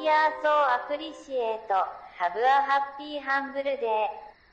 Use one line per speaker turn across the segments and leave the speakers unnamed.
We are so appreciate. Have a happy humble day.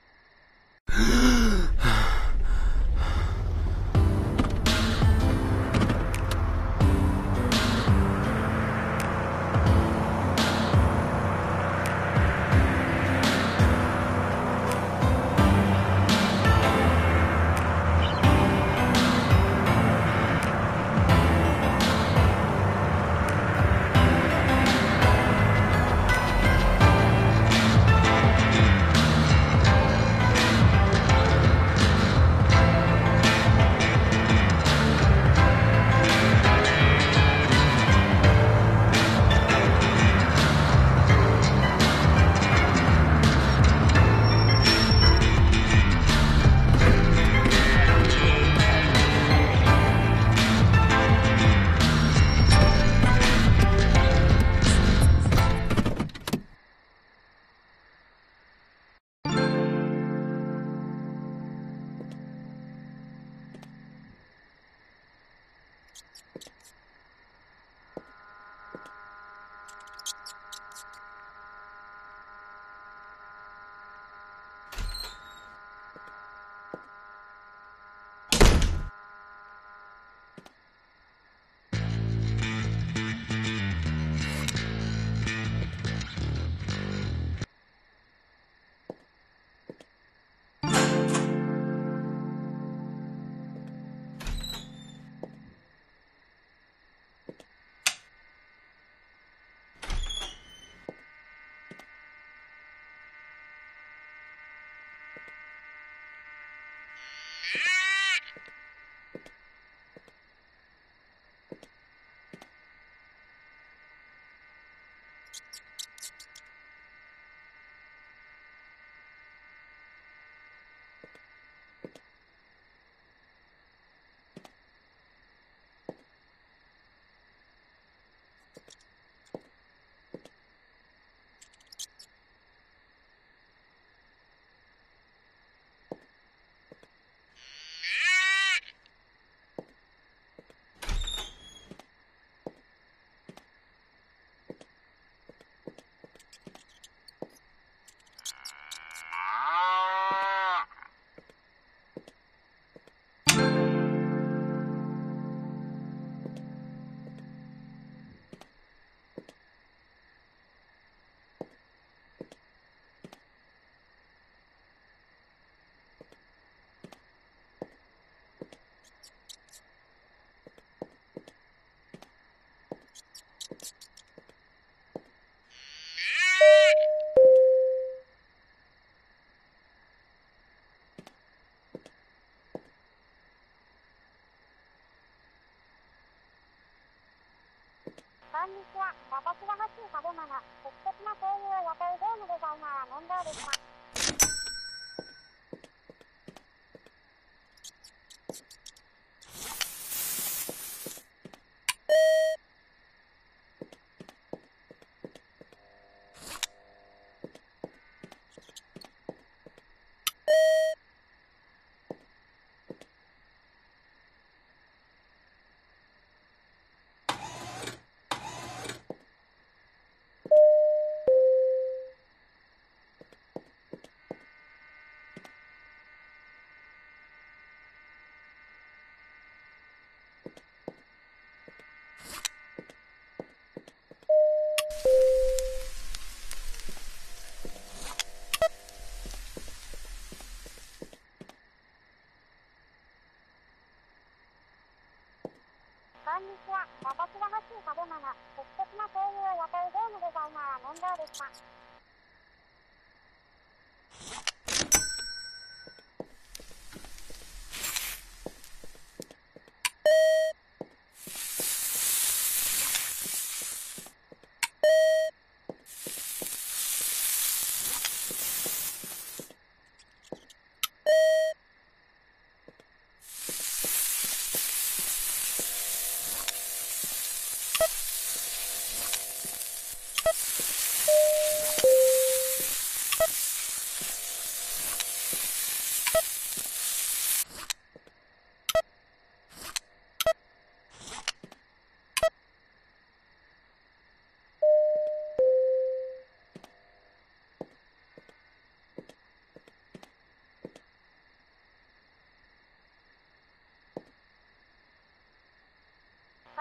こんにちは。私が欲しい食べ物、素敵な声優を雇うゲームデザイナー、面倒でした。こんにちは。私が欲しい食べ物、素敵な声優を雇うゲームデザイナー、面倒でした。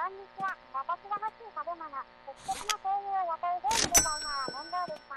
こんにちは。私はハッピーカボマナ。素敵な声優を雇うゲームデザイナー、メンバーでした。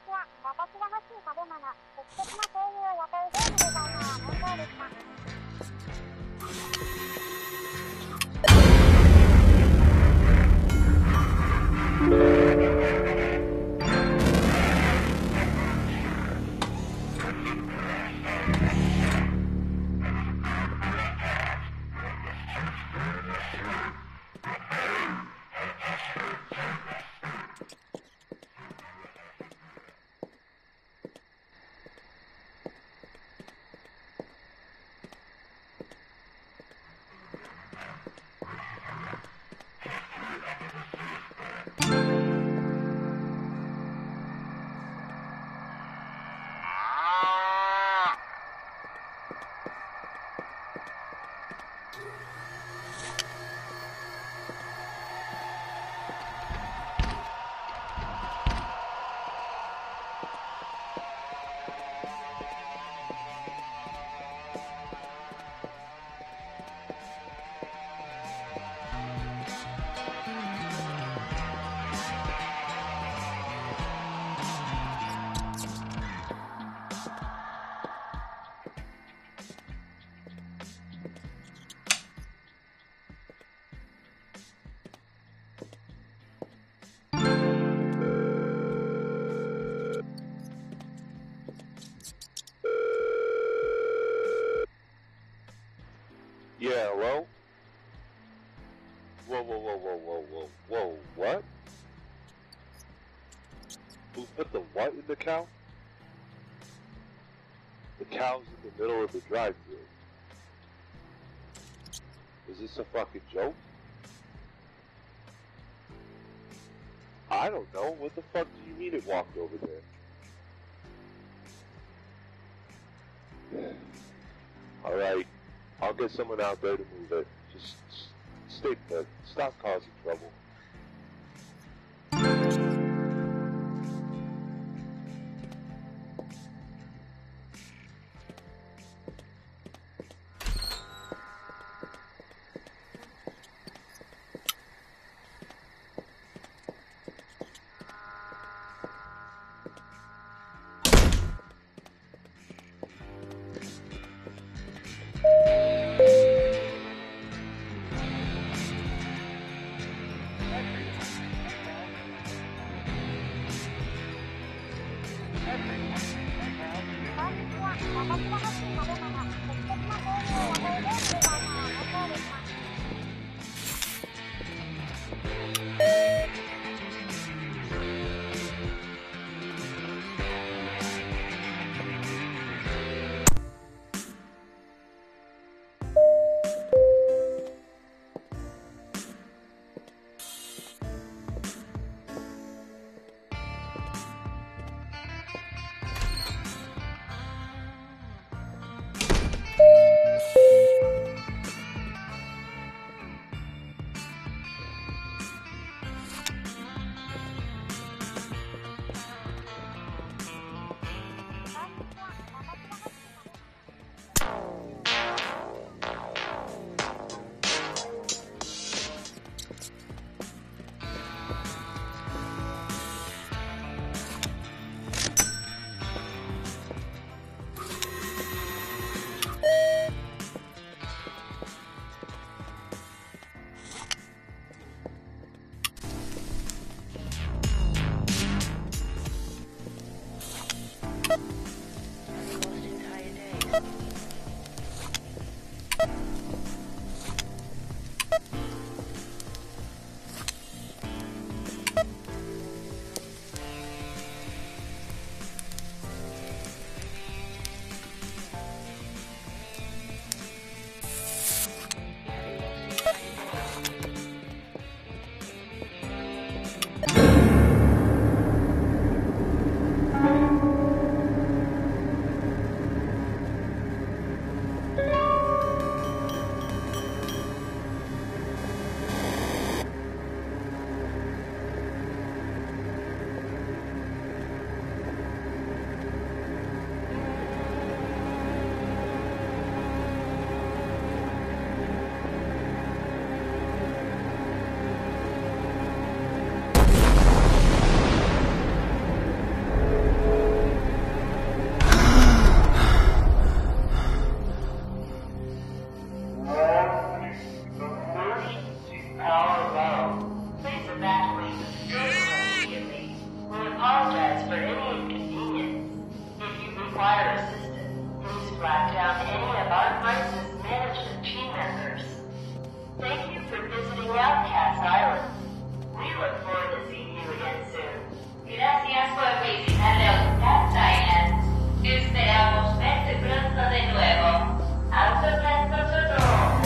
ちは。私が欲しい食べ物、素敵な声優を雇うゲームデザイナー問答でした。
Yeah, hello? Whoa, what? Who put the what in the cow? The cow's in the middle of the drive-thru. Is this a fucking joke? I don't know. What the fuck do you mean it walked over there? Alright. I'll get someone out there to move it. Just stay put. Stop causing trouble.
the Outcast Islands. We look forward to seeing you again soon. Gracias por visitar the Outcast Islands. Esperamos verte pronto de nuevo. Outcast nosotros.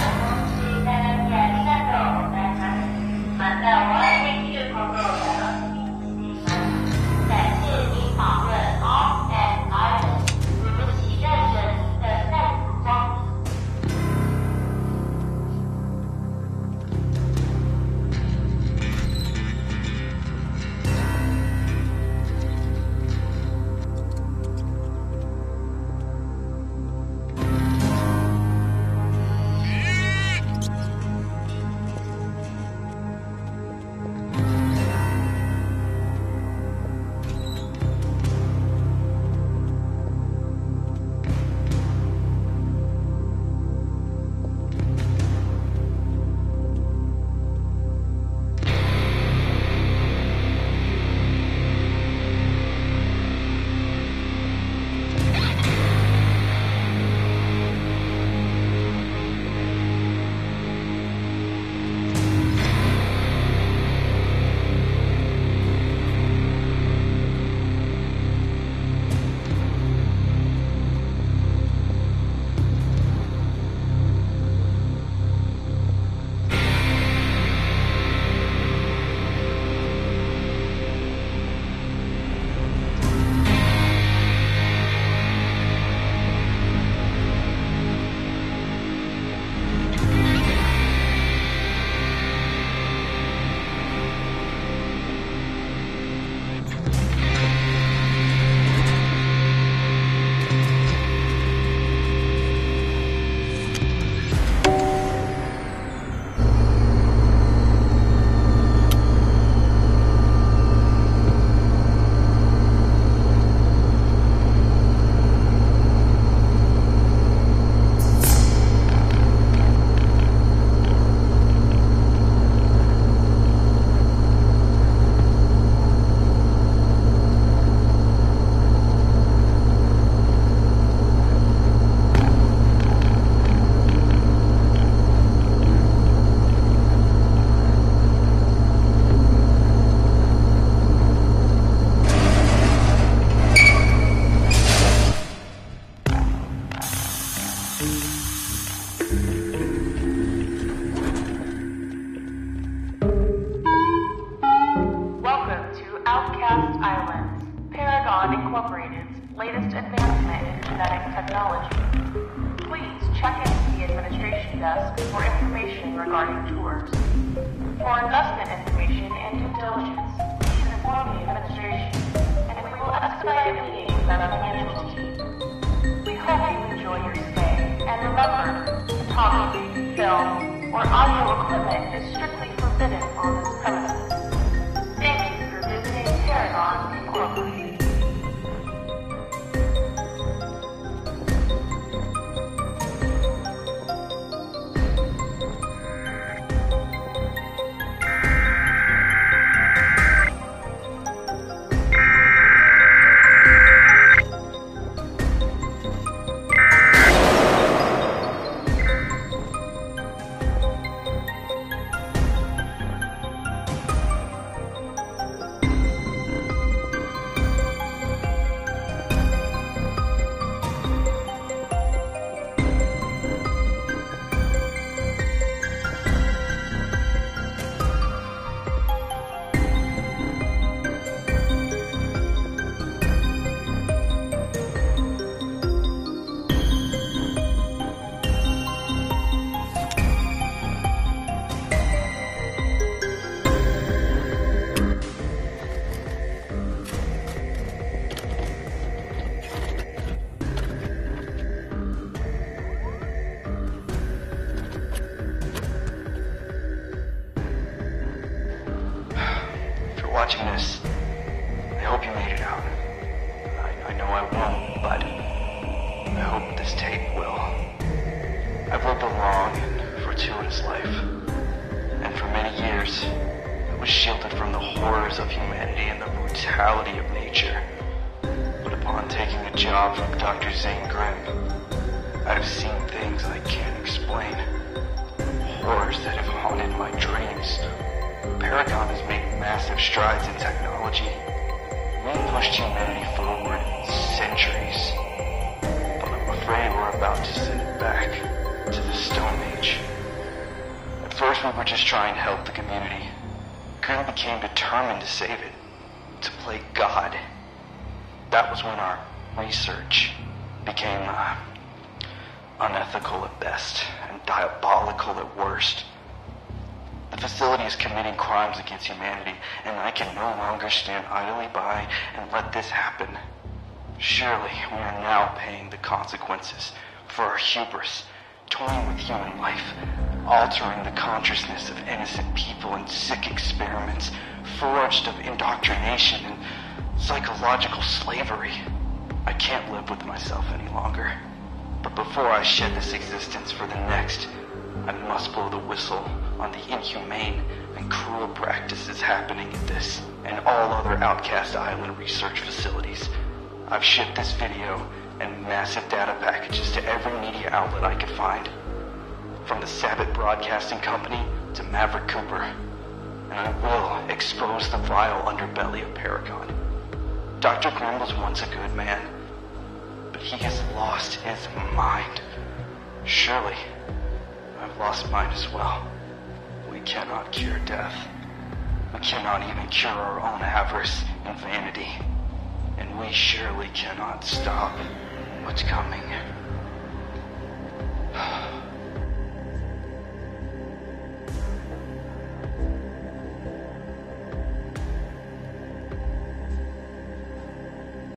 またお会いできることを楽しみにしています。感谢您访问 Outcast Islands，对不起战神的再次光临。Latest advancement in genetic technology. Please check into the administration desk for information regarding tours. For investment information and due diligence, please inform the administration, and we will expedite meetings with our financial team. We hope you enjoy your stay, and remember, photography, film, or audio equipment is strictly forbidden on this premises. Thank you for visiting Paragon Incorporated.
Watching this, I hope you made it out. I know I won't, but I hope this tape will. I've lived a long and fortuitous life, and for many years, I was shielded from the horrors of humanity and the brutality of nature. But upon taking a job from Dr. Zane Grimm, I've seen things I can't explain. horrors that have haunted my dreams. Paragon has made massive strides in technology. We pushed humanity forward centuries. But I'm afraid we're about to send it back to the Stone Age. At first we were just trying to help the community. Then became determined to save it. To play God. That was when our research became unethical at best and diabolical at worst. The facility is committing crimes against humanity, and I can no longer stand idly by and let this happen. Surely we are now paying the consequences for our hubris, toying with human life, altering the consciousness of innocent people in sick experiments, forged of indoctrination and psychological slavery. I can't live with myself any longer. But before I shed this existence for the next, I must blow the whistle on the inhumane and cruel practices happening at this and all other Outcast Island research facilities. I've shipped this video and massive data packages to every media outlet I could find, from the Sabbath Broadcasting Company to Maverick Cooper, and I will expose the vile underbelly of Paragon. Dr. Grimm was once a good man, but he has lost his mind. Surely, I've lost mine as well. We cannot cure death. We cannot even cure our own avarice and vanity. And we surely cannot stop what's coming.